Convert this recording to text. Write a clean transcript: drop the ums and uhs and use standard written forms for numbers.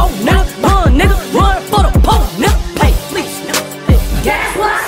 pole, nigga. Run, nigga, run for the pole, nigga. Hey, please, nigga. Hey, guess what?